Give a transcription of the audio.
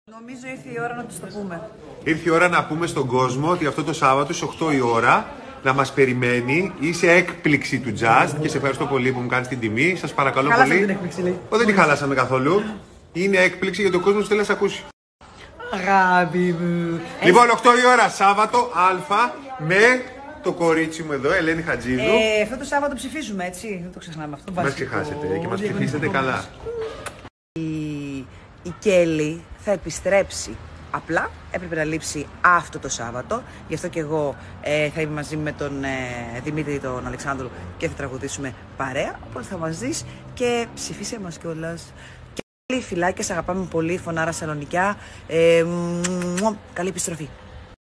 Νομίζω ήρθε η ώρα να τους το πούμε. Ήρθε η ώρα να πούμε στον κόσμο ότι αυτό το Σάββατο στις 8 η ώρα να μας περιμένει. Είσαι έκπληξη του Just και σε ευχαριστώ πολύ που μου κάνεις την τιμή. Σας παρακαλώ χαλάσαμε πολύ. Την έκπληξη, λέει. Δεν τη χαλάσαμε καθόλου. Είναι έκπληξη γιατί ο κόσμος θέλει να σε ακούσει. Αγάπη μου. Λοιπόν, 8 η ώρα Σάββατο Α με το κορίτσι μου εδώ, Ελένη Χατζίδου. Αυτό το Σάββατο ψηφίζουμε, έτσι. Δεν το ξεχνάμε αυτό. Μας ξεχάσετε και μας ψηφίσετε καλά. Η Κέλλη θα επιστρέψει. Απλά έπρεπε να λείψει αυτό το Σάββατο. Γι' αυτό και εγώ θα είμαι μαζί με τον Δημήτρη, τον Αλεξάνδρου και θα τραγουδήσουμε παρέα. Οπότε θα μας δεις και ψηφίσε μας κιόλας. Κέλλη, φιλάκια, σε αγαπάμε πολύ. Φωνάρα Σαλονικιά. Καλή επιστροφή.